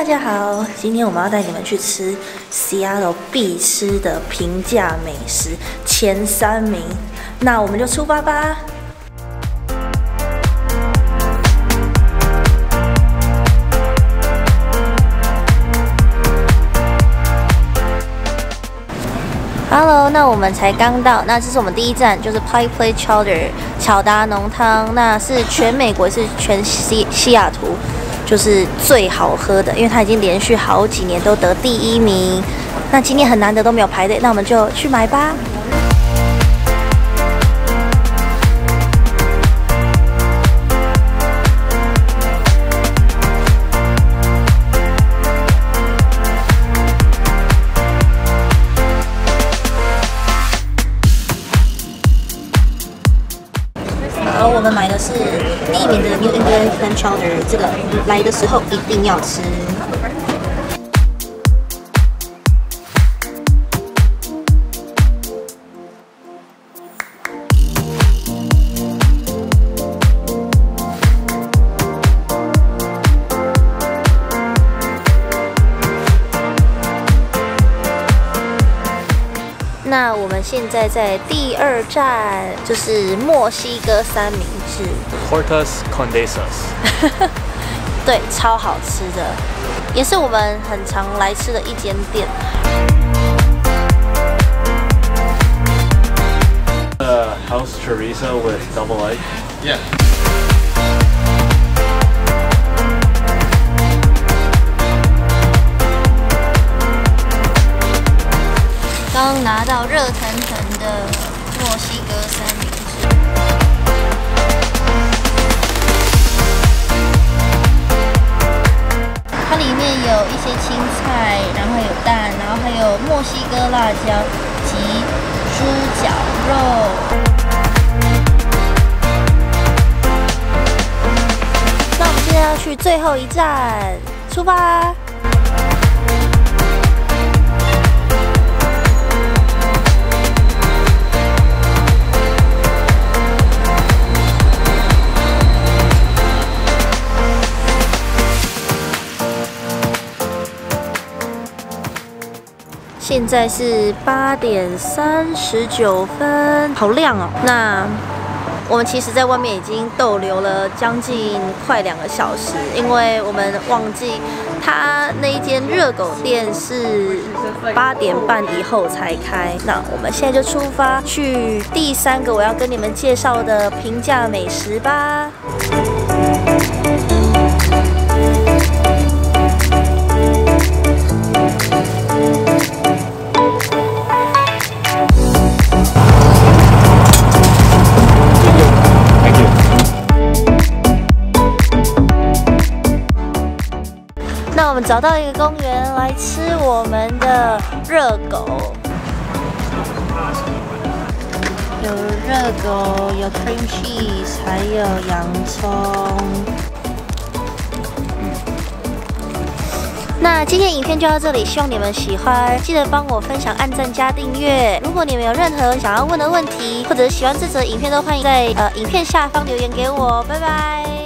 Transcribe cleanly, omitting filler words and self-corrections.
家好，今天我们要带你们去吃 Seattle 必吃的平价美食前3名，那我们就出发吧。Hello， 那我们才刚到，那这是我们第一站，就是 Pike Place Chowder 巧达浓汤，那是全美国，是全西雅图。 就是最好喝的，因为它已经连续好几年都得第1名。那今天很难得都没有排队，那我们就去买吧。好，我们买的是第1名的 New England Clam Chowder， 这个来的时候一定要吃。那我们现在在第2站，就是墨西哥三明治 Tortas Condesas 对，超好吃的，也是我们很常来吃的一间店。 House chorizo with double egg. Yeah. 刚拿到热腾腾的墨西哥三明治，它里面有一些青菜，然后有蛋，然后还有墨西哥辣椒及猪脚肉。那我们现在要去最后一站，出发！ 现在是8点39分，好亮哦。那我们其实在外面已经逗留了将近快2个小时，因为我们忘记它那一间热狗店是8点半以后才开。那我们现在就出发去第3个我要跟你们介绍的平价美食吧。 那我们找到一个公园来吃我们的热狗，有热狗，有 cream cheese， 还有洋葱。那今天影片就到这里，希望你们喜欢，记得帮我分享、按赞、加订阅。如果你们有任何想要问的问题，或者喜欢这则影片，都欢迎在影片下方留言给我。拜拜。